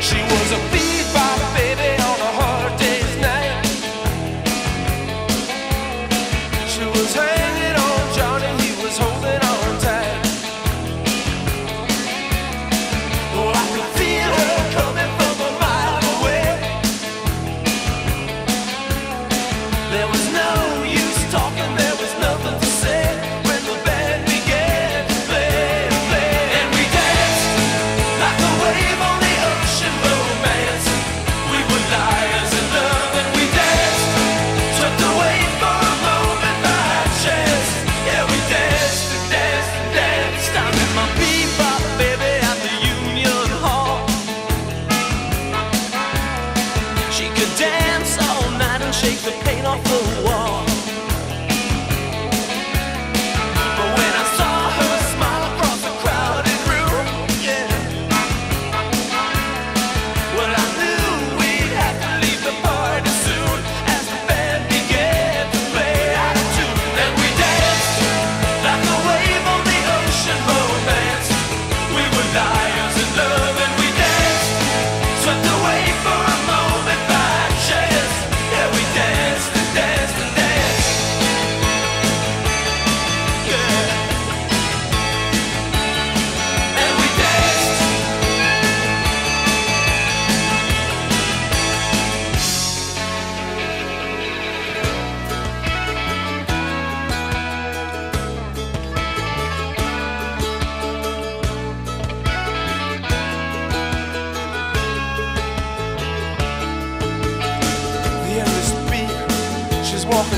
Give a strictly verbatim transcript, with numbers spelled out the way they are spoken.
She was a bebop baby on a hard day's night. She was hanging on Johnny, he was holding on tight. Oh, I could feel her coming from a mile away. There was no use talking, there was nothing to say when the band began to play, play. And we danced like a wave on the ocean, romance. We were liars in love, and we danced, swept away for a moment by chance. Yeah, we danced and danced and danced. I met my bebop baby at the Union Hall. She could dance all night and shake the paint off the wall. But when I saw her smile across a crowded room, yeah, well, I knew we'd have to leave the party soon as the band began to play out of tune. And we danced like a wave on the ocean, romance. We were liars in love, and we danced, swept away for a moment by chance. Yeah, we danced and danced and danced. Yeah, and we danced. The endless beat, she's walking